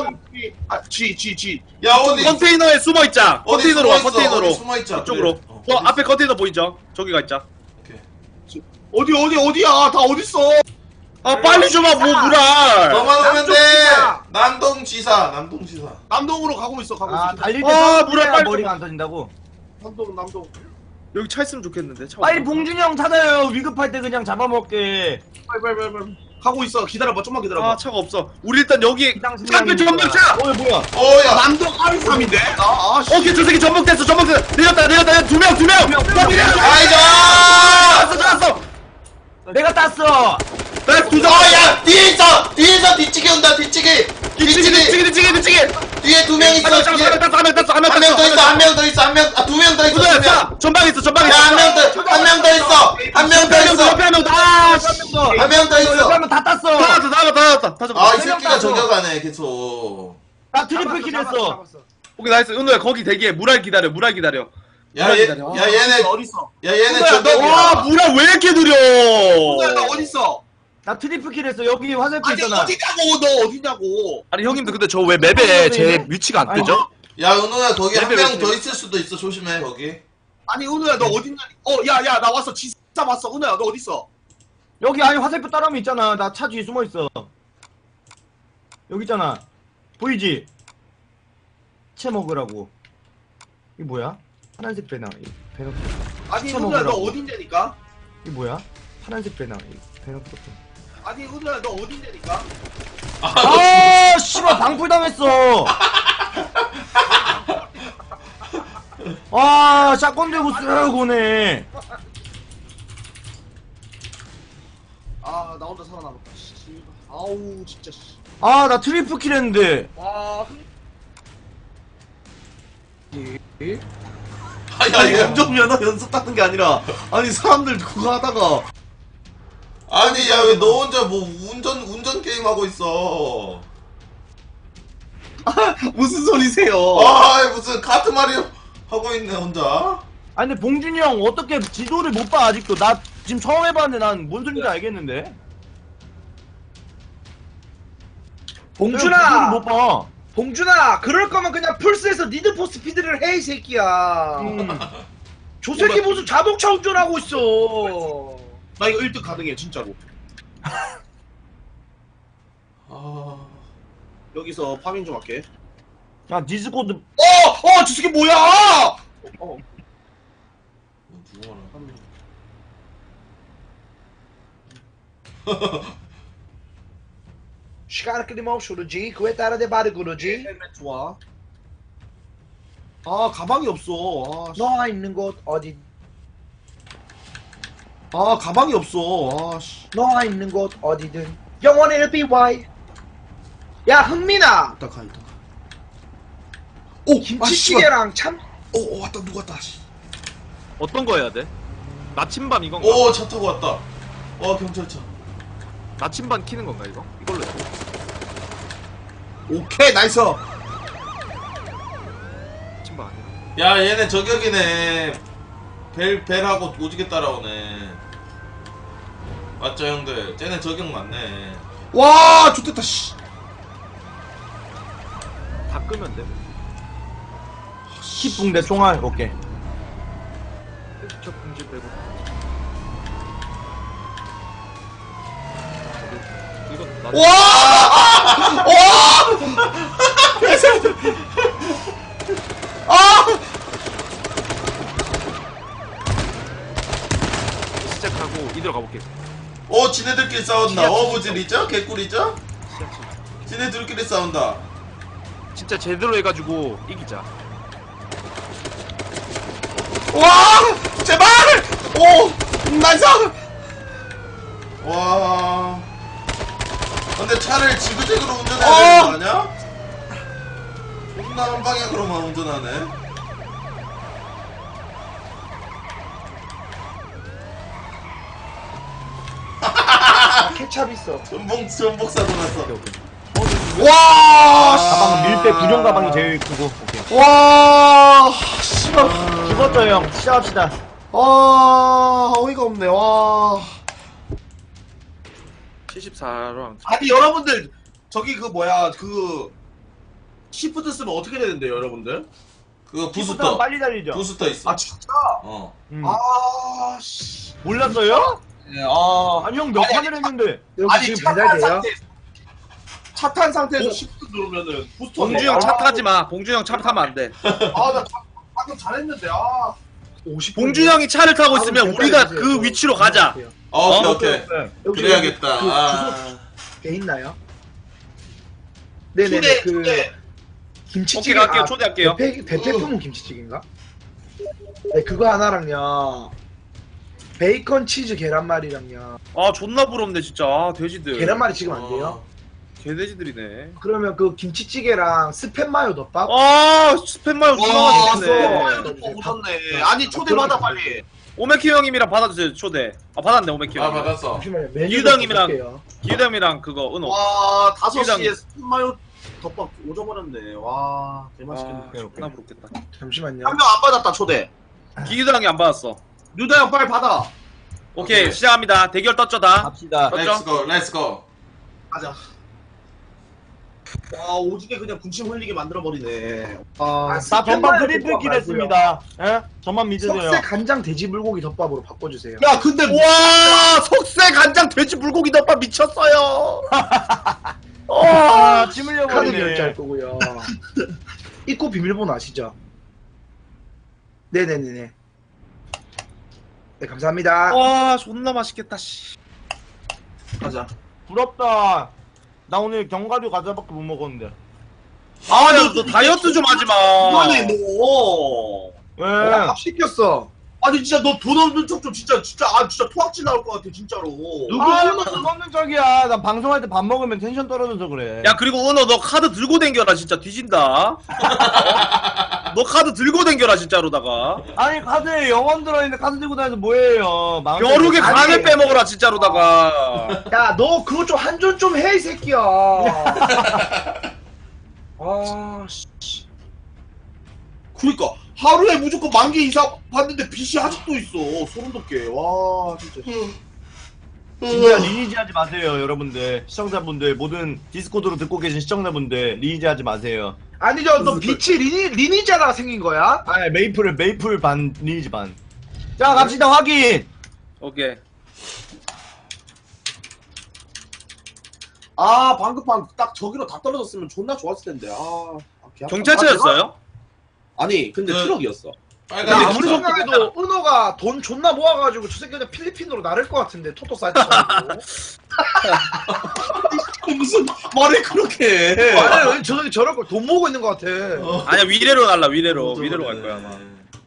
G.
야 어디?
컨테이너에 숨어 있자.
어디
컨테이너로 와.
숨어 있어?
컨테이너로.
어디 숨어 있자.
저쪽으로.
그래.
저 앞에 컨테이너 보이죠? 저기 가 있자.
오케이.
어디야? 다 어딨어?
아, 빨리 좀 와. 뭐 물알.
너만 오면 돼.
남동지사.
남동지사.
남동으로 가고 있어.
아 달릴 때
아,
서
물에 빨리
머리가 안 터진다고.
남동.
여기 차 있으면 좋겠는데. 차
빨리
없나?
봉준이 형 찾아요. 위급할 때 그냥 잡아먹게.
빨리. 가고 있어. 기다려봐. 좀만 기다려봐.
아, 차가 없어. 우리 일단 여기
비상식량
차한대 전복차.
뭐야?
어야.
남동 R3인데? 씨.
오케이, 저 새끼 전복됐어. 내렸다. 두 명.
아이자.
잡았어.
내가 땄어.
나이스, 두 점.
어야 뒤에서 뒤치기 온다. 뒤치기.
뒤치기.
뒤에 2명 있어. 뒤에
한 명
한 명 더 있어.
땄어.
한 명 더 있어. 한 명. 아 2명 더 있어. 2명.
자, 전방에 있어.
한 명 더 있어. 한 명 더 있어. 한 명 더 있어.
옆에 한 명 더. 아, 씨.
한 명 더 있어.
그러면 다 땄어.
다 잡았다.
아 이
세명
새끼가
땄어.
저격하네 계속.
나 트리플 킬 했어.
오케이, 나이스. 은호야, 거기 대기해. 물알 기다려.
얘네
어딨어?
얘네
와,
저격이야.
물알 왜 이렇게 느려?
나 어딨어?
나 트리플 킬 했어. 여기 화살표
아니
있잖아.
어디냐고 너 어디냐고?
아니, 형님들 근데 저 왜 맵에 제 위치가 안 뜨죠?
야 은호야 거기 한
맵에
명
왜
더 있을 수도 있어. 조심해 거기.
아니 은호야 너 어딨냐? 야야 나 왔어. 지사 왔어. 은호야 너 어딨어?
여기 아니 화살표 따라오면 있잖아. 나 차 뒤에 숨어 있어. 여기 있잖아. 보이지? 채 먹으라고. 이게 뭐야? 파란색 배낭. 배낭.
아니
시켜
은호야 너
먹으라고.
어딨냐니까?
이게 뭐야? 파란색 배낭. 배낭 떴어.
아니 은호야 너 어딨냐니까?
아, 씨발 방풀 당했어. 아, 샷건 들고 쓱
아 나 혼자 살아남았다. 씨. 아우 진짜. 씨.
아, 나 트리플 킬 했는데.
와.
아야 운전면허 연습하는 게 아니라 아니 사람들 그거 하다가
아니 야 왜 너 혼자 뭐 운전 게임 하고 있어.
무슨 소리세요?
아 무슨 카트 마리오 하고 있네 혼자.
아니 근데 봉준이 형 어떻게 지도를 못 봐 아직도. 나 지금 처음 해봤는데 난 뭔 소린지 알겠는데.
봉준아,
지도를 못 봐.
봉준아, 그럴 거면 그냥 풀스에서 니드 포 스피드를 해 이 새끼야. 저 새끼 무슨 자동차 운전하고 있어.
나 이거 1등 가능해 진짜로.
아.
여기서 파밍 좀 할게.
야 디스코드.
저 새끼 뭐야?
누구나 한 명.
시간을 끊임없이 오르지. 그에 따라 내 발을 구르지.
헬멧 좋아. 아 가방이 없어.
너가 있는 곳 어디?
가방이 없어. 씨.
너가 있는 곳 어디든 영원히 BY. 야 흥민아,
이따 가 이따 가. 오
김치찌개랑 참.
오 왔다 누구 왔다. 씨.
어떤 거 해야 돼? 나침반 이건가?
오, 차 타고 왔다. 경찰차.
나침반 키는 건가 이거? 이걸로 해.
오케이 나이스.
나침반 아니야.
야, 얘네 저격이네. 벨하고 오지게 따라오네. 맞죠, 형들? 쟤네 저격 맞네.
와 좋됐다 씨.
다 끄면 돼.
10붕대 총알. 오케이.
저 공지 빼고. 이건 나. 시작하고 이대로 가볼게.
지네들끼리 싸운다. 부질이죠? 개꿀이죠?
시작.
지네들끼리 싸운다.
진짜 제대로 해가지고 이기자.
와 제발. 오 나이스.
와. 근데 차를 지그재그로 운전해야 되는 거 아니야? 존나 한 방향으로만 운전하네.
케찹 있어.
전복 사고 났어.
와
가방 밀대 구정 가방이 제일 크고. 오케이.
와 씨발.
죽었죠 형. 시작합시다.
어이가 없네. 와.
74랑
아니 여러분들 저기 그 뭐야 그 시프트 쓰면 어떻게 되는데요 여러분들?
그거
부스터
부스터.
빨리 달리죠.
부스터 있어.
아 진짜? 아 씨.
몰랐어요?
네,
아니 형 몇 판을 했는데.
여기 지금 배달돼요?
차 탄 상태에서 시프트 누르면은 부스터.
봉주 형 차 타지 마. 봉주 형 차 타면 안 돼.
아나 방금 잘했는데
50.
봉주 형이 차를 타고 있으면
다음
우리가
배달해주세요.
그 위치로 가자.
오케이.
여기
그래야겠다.
그
아.
주소 돼 있나요? 네네네. 그
오케이
김치찌개.
갈게요. 초대할게요.
대패품은 김치찌개인가? 네 그거 하나랑요. 베이컨 치즈 계란말이랑요.
아 존나 부럽네 진짜. 아, 돼지들.
계란말이 지금 안 돼요?
개돼지들이네.
그러면 그 김치찌개랑 스팸 마요 덮밥?
아 스팸 마요 존나
와
맛있네.
오셨네. 아니 초대 받아 빨리.
오메키 형님이랑 받아주세요 초대. 아 받았네 오메키 형.
받았어.
잠시만요. 메뉴
기우당님이랑
볼게요.
기우형이랑 그거 은호.
와
기우당.
5시에 스마요 덮밥 오져버렸네. 와 개맛있겠네.
아 존나 부럽겠다.
잠시만요.
한 명 안 받았다 초대.
기우형이 안 받았어.
유다 형 빨리 받아.
오케이
오케이.
시작합니다. 대결 떴죠 다.
갑시다.
렛츠고.
가자. 와 오지게 그냥 군침 흘리게 만들어 버리네.
아,
나 전반 트리플 킬했습니다. 예? 저만 믿으세요.
석쇠 간장 돼지 불고기 덮밥으로 바꿔주세요.
야 근데
와 속세 간장 돼지 불고기 덮밥 미쳤어요.
아, 침
카드
흘려버리네.
결제할 거고요. 입구 비밀번호 아시죠? 네네네네. 네 감사합니다.
와 존나 맛있겠다 씨.
가자.
부럽다. 나 오늘 견과류 과자밖에 못 먹었는데.
아너 다이어트 좀 하지 마.
이거네 너.
예.
밥 시켰어.
아니 진짜 너 돈 없는 척 좀 진짜 진짜 토악질 나올 것 같아 진짜로.
누구 없는 적이야. 나 방송할 때 밥 먹으면 텐션 떨어져서 그래.
야 그리고 은호 너 카드 들고 댕겨라 진짜 뒤진다. 너 카드 들고 댕겨라 진짜로다가.
아니 카드에 영원 들어있는데 카드 들고 다녀서 뭐예요?
벼룩에
아니.
간을 빼먹어라 진짜로다가.
야 너 그거 좀 한존 좀 해 이 새끼야. 아 씨.
그니까 하루에 무조건 10,000개 이상 봤는데 빚이 아직도 있어. 소름 돋게. 와 진짜.
진짜 리니지 하지 마세요, 여러분들. 시청자분들, 모든 디스코드로 듣고 계신 시청자분들, 리니지 하지 마세요.
아니죠, 너 빛이 리니지하다가 생긴 거야?
아, 메이플 반, 리니지 반. 자, 갑시다, 확인!
오케이.
아 방금 딱 저기로 다 떨어졌으면 존나 좋았을 텐데. 개 아파.
경찰차였어요?
아니 근데
그-
트럭이었어.
나
빨간
아무리 생각해도 은호가 돈 존나 모아가지고 저 새끼 그냥 필리핀으로 나를 것 같은데 토토 사이트처럼.
무슨 말을 그렇게 해.
아니 저 새끼 저럴 걸 돈 모으고 있는 것 같아.
아니야 위례로 날라 위례로 갈 거야 아마.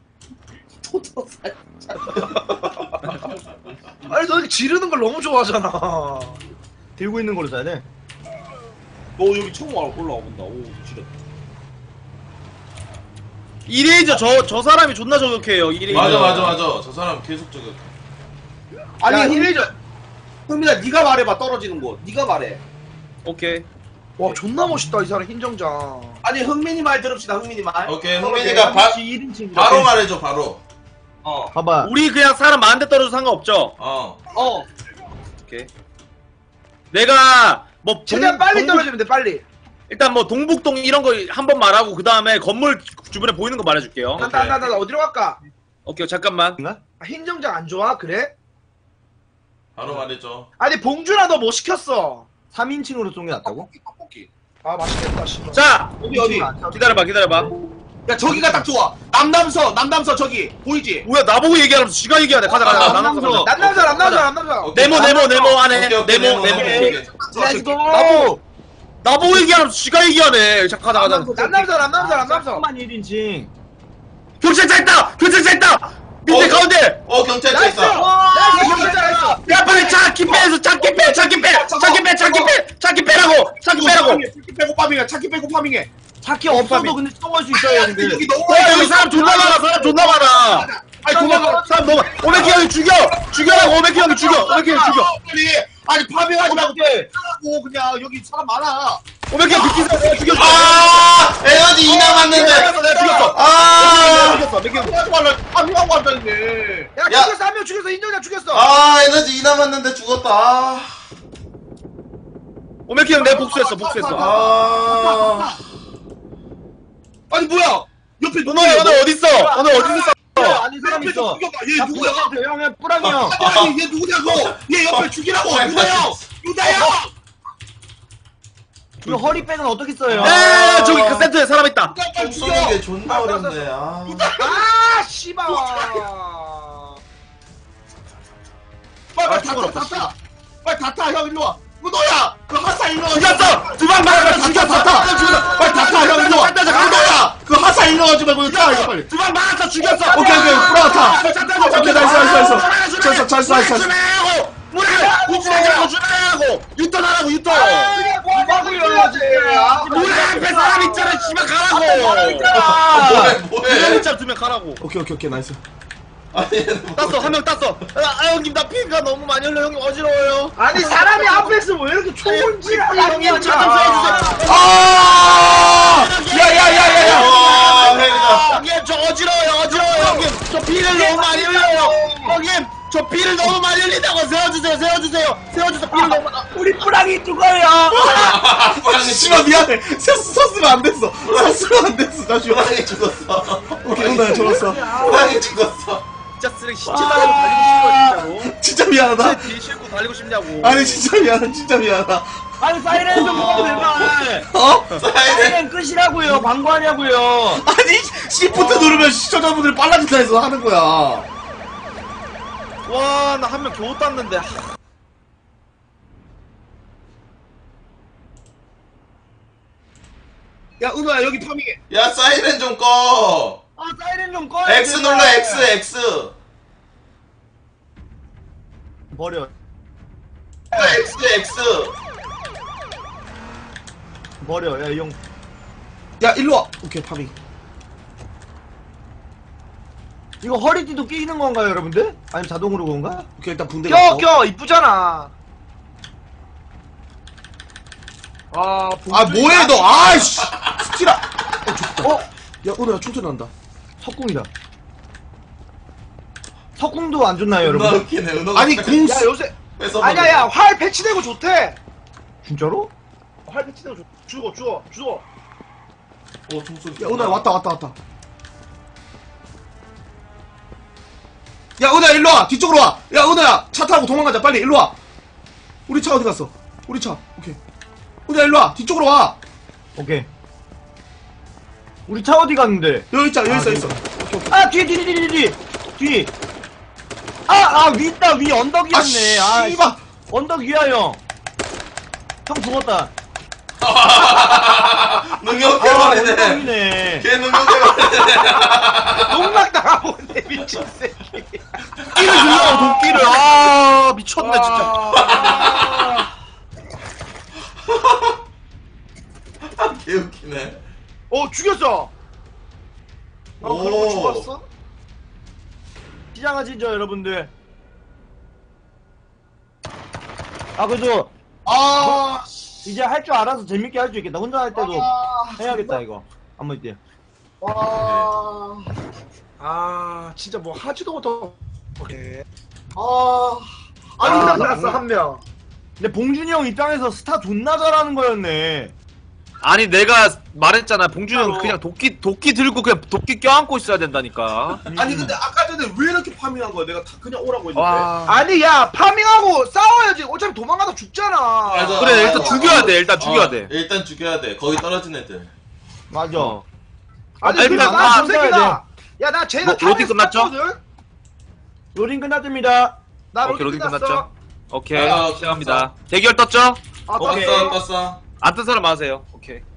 아니 저 새끼 지르는 걸 너무 좋아하잖아.
들고 있는 걸로 사야 돼.
여기 처음 올라와 본다. 오 지렸다.
이레이저 저 사람이 존나 저격해요. 이레이저.
맞아. 저 사람 계속 저거.
아니
야,
흥민아, 흥민아 네가 말해봐 떨어지는 곳. 네가 말해.
오케이.
와 존나 멋있다 이 사람 흰정장.
아니 흥민이 말 들읍시다. 흥민이 말.
오케이, 흥민이가 바로
1인칭.
말해줘, 바로.
봐봐.
우리 그냥 사람 많은데 떨어져 상관없죠. 오케이. 내가 뭐
최대한 빨리 떨어지면 돼 빨리.
일단 뭐 동북동 이런 거 한 번 말하고 그 다음에 건물 주변에 보이는 거 말해줄게요.
나 어디로 갈까?
오케이 잠깐만.
아, 흰정장 안 좋아? 그래?
바로 말해줘.
아니 봉준아 너 뭐 시켰어?
3인칭으로 쏜 게 낫다고?
떡볶이.
아 맛있겠다 씨발.
자
어디?
기다려봐.
야 저기가 딱 좋아. 남담서 저기 보이지?
뭐야 나보고 얘기하면서 지가 얘기하네. 가자.
남남서.
남남자.
오케이.
네모 안에.
오케이,
네모.
오케이.
렛츠고!
나보고 얘기하면서 지가 얘기하네. 자 가자.
남남자.
3만 1인칭.
경찰차 있다. 밑에 가운데.
경찰차
나이스.
있어.
나이스.
야 빨리 차키 빼라고. 차키 빼라고.
차키 빼고 파밍해.
차키 없어도 근데 쏘을 수 있어요, 근데.
여기 너무
여기 사람 존나 많아. 아니 도망가. 사람 너무. 오메키 형이 죽여라고. 오메키 형이 죽여.
빨리. 아니 파밍하지 말고 하고 그냥 여기 사람 많아.
오메키 형 비키서 내가 죽였어.
에너지 2 남았는데.
내가 죽였어. 파밍하고 한다는데.
야
야.
죽였어 한 명 죽였어 흰정장 죽였어.
에너지 2 남았는데 죽었다.
오메키 형 내가 복수했어.
아니 뭐야? 옆에
너네 어딨어?
아니, 사람 있어.
얘 누구야?
형, 뿌랑이 형.
아니 얘 누구냐고? 얘 옆에 죽이라고. 유다야.
이거 허리백은 어떻게 써요?
에 저기 그 센터에 사람 있다.
총 쏘는 게 존나 어렵네.
아 씨발.
빨리 다타 형 일로 와. 문호야 그 하사 일로 와.
죽였어. 두방 맞았어. 죽였어.
빨리 다타 형 일로 와. 문호야 그 하사 일로 와지 말고 타 이거 빨리.
두방 맞았어. 죽였어.
오케이 뿌라타. 오케이 나이스. 잘.
주라고. 유턴하라고. 문 앞에 사람 있잖아. 씨발 가라고.
뭐해?
진짜 두명 가라고.
오케이 나이스.
땄어. 한 명 땄어. 형님 나 피가 너무 많이 흘러. 형님 어지러워요.
아니 사람이 앞에 있으면 왜 이렇게 초본지
형님 차좀 쏴주세요.
야야야야야. 헬이다.
형님 저 어지러워요. 형님 저 피를 너무 많이 흘려요. 형님 저 피를 너무 많이 흘린다고. 세워주세요. 피를 너무 많이.
우리 뿌랑이 죽어요!
씨발 미안해. 섰으면 안 됐어. 나 지금
호랑이 죽었어.
오케이 나 죽었어.
호랑이 죽었어.
진짜 쓰레기 시체 달고 달리고 싶어
진짜 미안하다.
진짜로. 뒤에 싣고 달리고 싶냐고.
아니 진짜 미안하다.
아니, 사이렌 좀 끄고 제발!
사이렌.
사이렌 끄시라고요, 광고하냐고요!
아니 시프트 누르면 시청자분들이 빨라진다 해서 하는 거야.
와 나 한 명 겨우 땄는데.
야 은호야 여기 파밍해.
야 사이렌 좀 꺼.
사이렌 좀 꺼요!
X 눌러 X.
버려.
X.
버려, 야, 이 형.
야 일로 와. 오케이 파밍.
이거 허리띠도 끼는 건가요, 여러분들? 아니면 자동으로 그런가?
오케이 일단 붕대.
껴 이쁘잖아.
뭐해 너? 아이씨. 스티라. 좋다. 야 은호야 총소리 난다.
석궁이다. 석궁도 안 좋나요,
은하
여러분?
웃기네. 은하
아니 공
야 요새
뺏어
아니야 야 활 패치되고 좋대.
진짜로?
활 패치되고 죽어.
총소리.
야 은하야 왔다. 야 은하야 일로 와. 뒤쪽으로 와. 야 은하야 차 타고 도망가자 빨리 일로 와. 우리 차 어디 갔어? 우리 차 오케이. 은하야 일로 와. 뒤쪽으로 와.
오케이. 우리 차 어디 갔는데?
여기 있자 여기
아,
있어
여기
있어.
아, 뒤. 위 있다, 위 언덕이었네.
아 씨발.
언덕 위야, 형. 형 죽었다.
능력해버리네.
언덕이네.
걔 능력해버리네.
농락 당하고 있네 미친 새끼.
도끼를 주려고 도끼를. 아, 미쳤네, 진짜.
개웃기네.
죽였어.
오.
그러고 죽었어?
시장하시죠, 여러분들. 그래도, 이제 할 줄 알아서 재밌게 할 수 있겠다. 혼자 할 때도 해야겠다, 이거. 한번 이때.
진짜 뭐 하지도 못하고. 오케이.
아니,
한명
나-
났어 한 명.
근데 봉준이 형 입장에서 스타 존나 잘하는 거였네.
아니, 내가 말했잖아. 봉준이 형 그냥 도끼 들고 그냥 도끼 껴안고 있어야 된다니까.
아니 근데 아까 전에 왜 이렇게 파밍한 거야? 내가 다 그냥 오라고 했는데.
와.
아니 야 파밍하고 싸워야지. 어차피 도망가다 죽잖아.
맞아.
그래, 일단 죽여야 돼. 일단 죽여야 돼.
일단 죽여야 돼. 거기 떨어진 애들.
맞아.
아니
일단
일단
다
나저
써야
새끼가. 야 나 쟤가
로딩 끝났죠?
요린 끝났습니다.
나
오케이,
로딩
로딩
끝났어.
끝났죠? 오케이,
아,
시작합니다. 대결 떴죠?
아,
오케이.
떴어.
안 뜬 사람 하세요. 오케이.